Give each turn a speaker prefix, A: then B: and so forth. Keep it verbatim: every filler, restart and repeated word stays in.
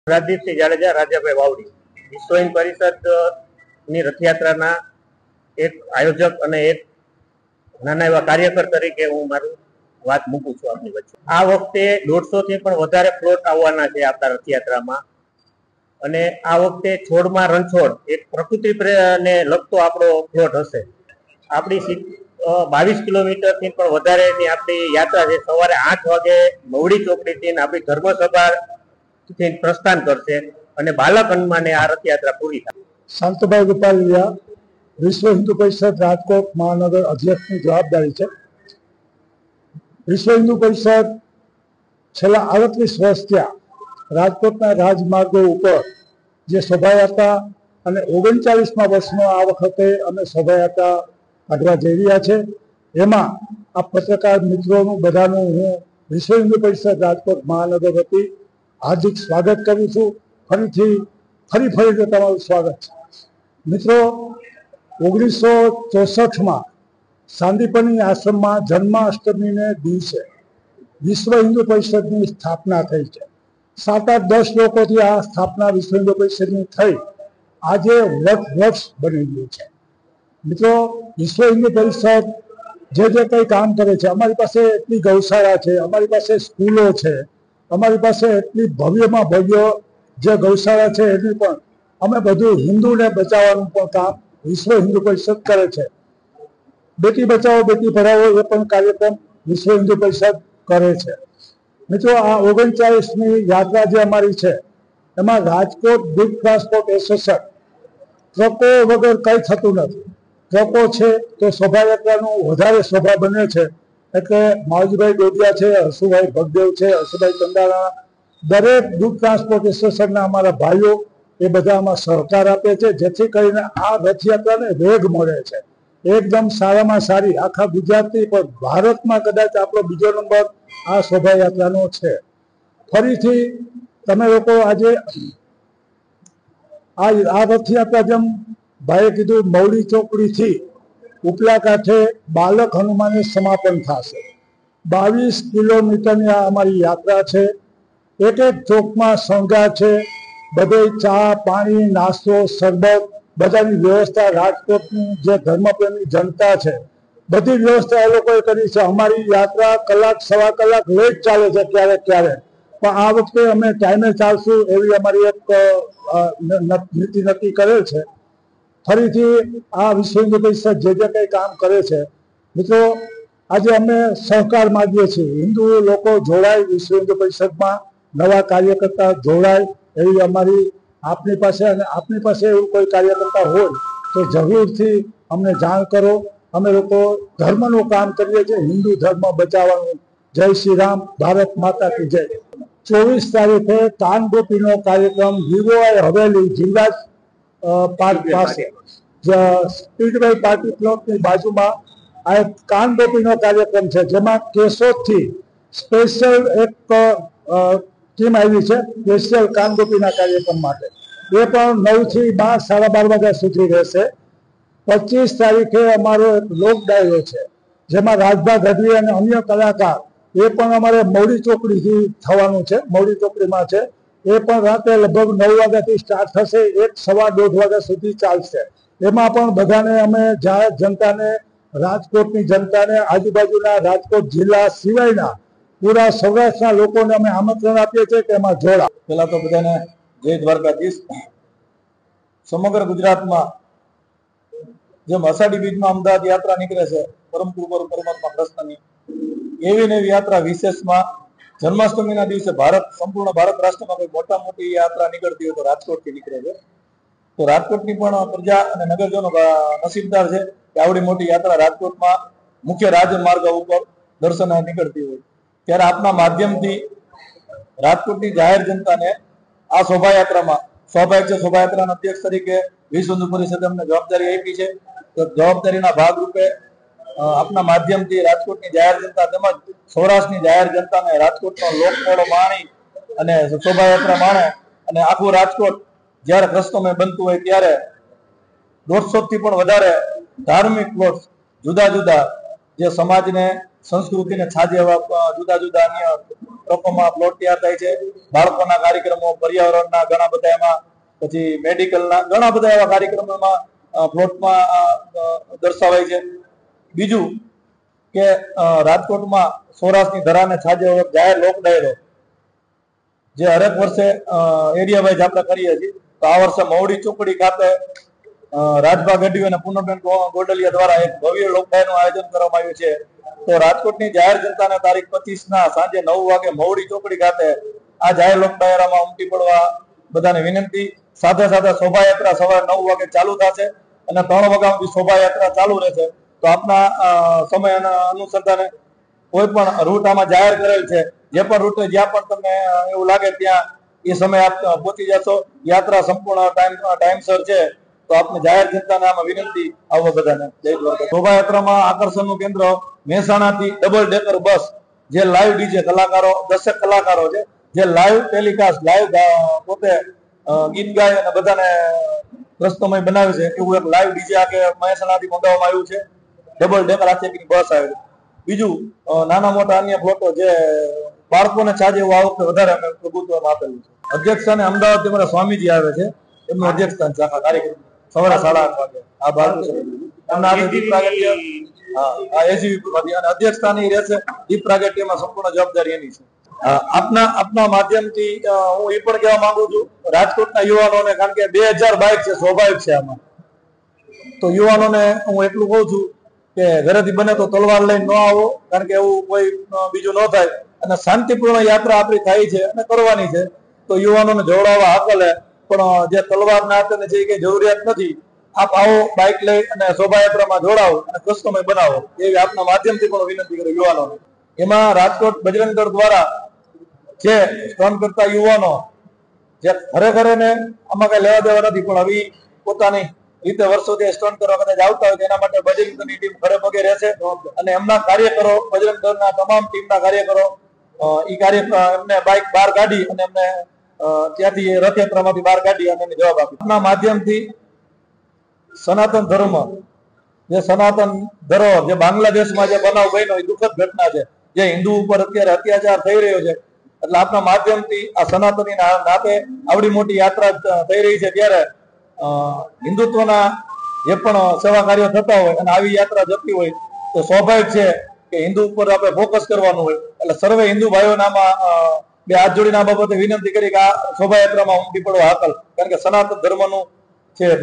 A: રાજદીપસિંહ જાડેજા, રાજાભાઈ વાવડી, વિશ્વ હિન્દ પરિષદ ની રથયાત્રાના એક આયોજક અને એક નાના એવા કાર્યકર તરીકે હું મારું વાત મૂકું છું આપની વચ્ચે. આ વખતે દોઢસો થી પણ વધારે પ્લોટ આવવાના છે આપણા રથયાત્રામાં. અને આ વખતે છોડમાં રણછોડ એક પ્રકૃતિ ને લગતો આપણો પ્લોટ હશે. આપણી બાવીસ કિલોમીટર થી પણ વધારેની આપણી યાત્રા છે. સવારે આઠ વાગે મવડી ચોકડીથી આપણી ધર્મસભા પ્રસ્થાન કરશે અને બાલક હનુમાને આ રથયાત્રા પૂરી થાય.
B: શાંતભાઈ રૂપાલિયા, વિશ્વ હિન્દુ પરિષદ રાજકોટ મહાનગર અધ્યક્ષની જવાબદારી છે. વિશ્વ હિન્દુ પરિષદ છેલ્લા આડત્રીસ વર્ષ થયા રાજકોટના રાજમાર્ગો ઉપર જે શોભાયાત્રા અને ઓગણચાલીસમાં વર્ષનો આ વખતે અમે શોભાયાત્રા કાઢવા જઈ રહ્યા છે. એમાં આ પત્રકાર મિત્રોનું બધાનું હું વિશ્વ હિન્દુ પરિષદ રાજકોટ મહાનગર વતી હાર્દિક સ્વાગત કરું છું. ફરીથી ફરી ફરીથી તમારું સ્વાગત છે. મિત્રો, ઓગણીસો ચોસઠમાં સાંદીપની આશ્રમમાં જન્માષ્ટમીને દિવસે વિશ્વ હિન્દુ પરિષદની સ્થાપના થઈ છે. સાત આઠ દસ લોકોથી આ સ્થાપના વિશ્વ હિન્દુ પરિષદની થઈ આજે વર્ષ વર્ષ બની ગયું છે. મિત્રો, વિશ્વ હિન્દુ પરિષદ જે જે કંઈ કામ કરે છે, અમારી પાસે એટલી ગૌશાળા છે, અમારી પાસે સ્કૂલો છે, અમારી પાસે એટલી ભવ્યમાં ભવ્ય જે ગૌશાળા છે એની પણ અમે બધું હિન્દુને બચાવવાનું પણ કામ વિશ્વ હિન્દુ પરિષદ કરે છે. બેટી બચાવો બેટી પઢાવો એ પણ કાર્યક્રમ વિશ્વ હિન્દુ પરિષદ કરે છે. મિત્રો, આ ઓગણચાલીસમી યાત્રા જે અમારી છે એમાં રાજકોટ દૂધ ટ્રાન્સપોર્ટ એસોસિએશન ટ્રકો વગર કંઈ થતું નથી. ટ્રકો છે તો શોભાયાત્રાનું વધારે શોભા બને છે. એટલે માવજીભાઈ ડોડિયા છે, હસુભાઈ ભગદેવ છે, હસુભાઈ ચંદારા, દરેક દૂધ ટ્રાન્સપોર્ટ એસોસિએશનના અમારા ભાઈઓ એ બધા આમાં સહકાર આપે છે, જેથી કરીને આ રથયાત્રાને વેગ મળે છે. એકદમ સારામાં સારી આખા ગુજરાતની પણ ભારતમાં કદાચ આપણો બીજો નંબર આ શોભાયાત્રાનો છે. ફરીથી તમે લોકો આજે આ આ રથયાત્રા જેમ ભાઈએ કીધું મવડી ચોકડીથી ઉપલા કાંઠે બાલક હનુમાને સમાપન થશે. બાવીસ કિલોમીટરની આ અમારી યાત્રા છે. એક એક ચોકમાં શણગાર છે. બધે ચા પાણી નાસ્તો શરબત બધાની વ્યવસ્થા રાજકોટની જે ધર્મપ્રેમી જનતા છે બધી વ્યવસ્થા એ લોકોએ કરી છે. અમારી યાત્રા કલાક સવા કલાક લેટ ચાલે છે ક્યારેક ક્યારેક, પણ આ વખતે અમે ટાઈમે ચાલશું એવી અમારી એક નીતિ નક્કી કરેલ છે. ફરીથી આ વિશ્વ હિન્દુ પરિષદ જે જે કંઈ કામ કરે છે, મિત્રો આજે અમે સહકાર માગીએ છીએ. હિન્દુ લોકો જોડાય વિશ્વ હિન્દુ પરિષદમાં, નવા કાર્યકર્તા જોડાય એવી અમારી આપની પાસે, અને આપની પાસે એવું કોઈ કાર્યકર્તા હોય તો જરૂરથી અમને જાણ કરો. અમે લોકો ધર્મનું કામ કરીએ છીએ, હિન્દુ ધર્મ બચાવવાનું. જય શ્રી રામ, ભારત માતા કી જય. ચોવીસ તારીખે કાનગોપીનો કાર્યક્રમ વિવોઆઈ હવેલી જિલ્લા પાર્ક પાસે સ્પીડવે પાર્ટી પ્લોટની બાજુમાં આ એક કાનગોપીનો કાર્યક્રમ છે, જેમાં કેશોદથી સ્પેશિયલ એક ટીમ આવી છે સ્પેશિયલ કાનગોપીના કાર્યક્રમ માટે. એ પણ નવ થી બાર સાડા બાર વાગ્યા સુધી રહેશે. પચીસ તારીખે અમારો એક લોક ડાયરો છે, જેમાં રાજભા ગઢવી અને અન્ય કલાકાર એ પણ અમારે મવડી ચોકડીથી થવાનું છે, મવડી ચોકડીમાં છે. એ પણ રાતે લગભગ નવ વાગ્યાથી સ્ટાર્ટ થશે, એક સવા દોઢ વાગ્યા સુધી ચાલશે. એમાં પણ બધાને અમે જાહેર જનતાને, રાજકોટની જનતાને, આજુબાજુના રાજકોટ જિલ્લા સિવાયના પૂરા સૌરાષ્ટ્રના લોકોને અમે આમંત્રણ આપીએ છીએ કે એમાં જોડા.
C: પહેલા તો બધાને જય દ્વારકાધીશ. સમગ્ર ગુજરાતમાં જેમ અષાઢી બીજમાં અમદાવાદ યાત્રા નીકળે છે પરમ ગુરુ પરમાત્મા કૃષ્ણની, એવી ને એવી યાત્રા વિશેષમાં જન્માષ્ટમીના દિવસે ભારત સંપૂર્ણ ભારત રાષ્ટ્રમાં કોઈ મોટા મોટી યાત્રા નીકળતી હોય તો રાજકોટથી નીકળે છે. તો રાજકોટની પણ પ્રજા અને નગરજનો નસીબદાર છે કે આવડી મોટી યાત્રા રાજકોટમાં મુખ્ય રાજમાર્ગ ઉપર દર્શને નીકળતી હોય. ત્યારે આપના માધ્યમથી રાજકોટની જાહેર જનતાને આ શોભાયાત્રામાં સ્વાભાવિક છે, શોભાયાત્રાના અધ્યક્ષ તરીકે વિશ્વ હિન્દુ પરિષદે અમને જવાબદારી આપી છે. તો જવાબદારીના ભાગરૂપે આપના માધ્યમથી રાજકોટની જાહેર જનતા તેમજ સૌરાષ્ટ્રની જાહેર જનતાને રાજકોટનો લોકમેળો માણી અને શોભાયાત્રા માણે અને આખું રાજકોટ જ્યારે કૃષ્ણમય બનતું હોય ત્યારે દોઢસો થી પણ વધારે ધાર્મિક પ્લોટ જુદા જુદા જે સમાજને સંસ્કૃતિને છાજે એવા જુદા જુદા અન્ય પ્રકારમાં પ્લોટ તૈયાર થાય છે. બાળકોના કાર્યક્રમો, પર્યાવરણના ઘણા બધા એમાં, પછી મેડિકલના ઘણા બધા એવા કાર્યક્રમોમાં પ્લોટમાં દર્શાવાય છે. બીજું કે રાજકોટમાં સૌરાષ્ટ્રની ધરાને છાજે જાહેર લોક ડાયરો જે હરેક વર્ષે એરિયા વાઇઝ આપણે કરીએ છીએ. તો આ વર્ષે મવડી ચોકડી ખાતે રાજભા ગઢવી અને પૂનમબેન ગોડલિયા દ્વારા એક ભવ્ય લોક ડાયરાનું આયોજન કરવામાં આવ્યું છે. તો રાજકોટની જાહેર જનતાને તારીખ પચીસ ના સાંજે નવ વાગે મવડી ચોકડી ખાતે આ જાહેર લોક ડાયરામાં ઉમટી પડવા બધાને વિનંતી. સાથે સાથે શોભાયાત્રા સવારે નવ વાગે ચાલુ થશે અને ત્રણ વાગ્યા સુધી શોભાયાત્રા ચાલુ રહેશે. તો આપના સમય અનુસંધાને કોઈ પણ રૂટ આમાં જાહેર કરેલ છે. જે પણ રૂટ જ્યાં પણ તમને એવું લાગે ત્યાં એ સમય આપ પહોંચી જશો. યાત્રા સંપૂર્ણ ટાઈમ ટાઈમસર છે. તો આપને જાહેર જનતાને આમાં વિનંતી આવો બધાને. જય દ્વારકા. શોભાયાત્રામાં આકર્ષણનું કેન્દ્ર મહેસાણાથી ડબલ ડેકર બસ જે લાઈવ ડીજે કલાકારો દસેક કલાકારો છે જે લાઈવ ટેલિકાસ્ટ લાઈવ પોતે ગીત ગાય અને બધાને રસ્તોમય બનાવે છે એવું એક લાઈવ ડીજે આ કે મહેસાણાથી મંગાવવામાં આવ્યું છે. ડબલ ડેકર આખી બસ આવે છે. બીજું નાના મોટા અન્ય પ્લોટો જે બાળકોને છાજે એવું આ વખતે વધારે અમે પ્રભુત્વમાં આપેલું છે. અધ્યક્ષ સ્થાને અમદાવાદથી મારા સ્વામીજી આવે છે. એમનું અધ્યક્ષ સ્થાન છે આખા કાર્યક્રમ સવારે સાડા આઠ વાગે. આ બાળકો એમના દીપ પ્રાગટ્ય હા એજીવી અને અધ્યક્ષ સ્થાન એ રહેશે. દીપ પ્રાગટ્યમાં સંપૂર્ણ જવાબદારી એની છે. આપના આપના માધ્યમથી હું એ પણ કહેવા માંગુ છું રાજકોટના યુવાનોને, કારણ કે બે હજાર બાઈક છે, સ્વાભાવિક છે આમાં. તો યુવાનોને હું એટલું કહું છું કે ઘરેથી બને તો તલવાર લઈને ન આવો, કારણ કે એવું કોઈ બીજું ન થાય. અને શાંતિપૂર્ણ યાત્રા આપણી થાય છે અને કરવાની છે. તો યુવાનોને જોડાવા હાકલે, પણ જે તલવાર ના હાથે જે કઈ જરૂરિયાત નથી. આપ આવો બાઇક લઈ અને શોભાયાત્રામાં જોડાવો અને કસ્ટમય બનાવો એવી આપના માધ્યમથી પણ વિનંતી કરું યુવાનોને. એમાં રાજકોટ બજરંગ દળ દ્વારા જે સ્ટન્ટ કરતા યુવાનો જે ખરેખર ને આમાં કઈ લેવા દેવા નથી, પણ હવે પોતાની રીતે વર્ષોથી સ્ટન્ટ કરવા કદાચ આવતા હોય તેના માટે બજરંગ દળની ટીમ ઘરે પગે રહેશે. અને એમના કાર્યકરો, બજરંગ દળના તમામ ટીમના કાર્યકરો એ કાર્ય એમને બાઇક બહાર કાઢી અને એમને ત્યાંથી રથયાત્રામાંથી બહાર કાઢી અને એને જવાબ આપ્યો. આપના માધ્યમથી સનાતન ધર્મ જે સનાતન ધરોહર જે બાંગ્લાદેશમાં જે બનાવ બન્યો એ દુઃખદ ઘટના છે, જે હિન્દુ ઉપર અત્યારે અત્યાચાર થઈ રહ્યો છે. એટલે આપના માધ્યમથી આ સનાતની નાતે આવડી મોટી યાત્રા થઈ રહી છે, ત્યારે હિન્દુત્વના જે પણ સેવા કાર્યો થતા હોય અને આવી યાત્રા જતી હોય તો સ્વાભાવિક છે કે હિન્દુ ઉપર આપણે ફોકસ કરવાનું હોય. એટલે સર્વે હિન્દુ ભાઈઓને આમાં બે હાથ જોડીને આ બાબતે વિનંતી કરી કે આ શોભાયાત્રામાં ઉમટી પડવા હાકલ, કારણ કે સનાતન ધર્મનું છે.